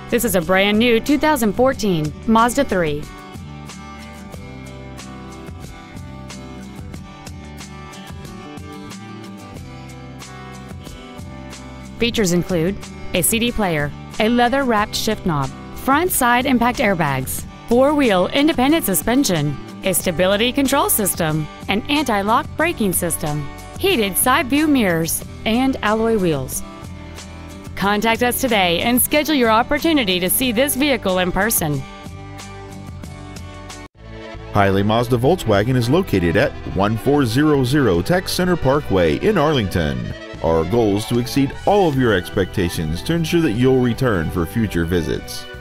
This is a brand new 2014 Mazda 3. Features include a CD player, a leather-wrapped shift knob, front side impact airbags, four-wheel independent suspension, a stability control system, an anti-lock braking system, heated side view mirrors, and alloy wheels. Contact us today and schedule your opportunity to see this vehicle in person. Hiley Mazda Volkswagen is located at 1400 Tech Center Parkway in Arlington. Our goal is to exceed all of your expectations to ensure that you'll return for future visits.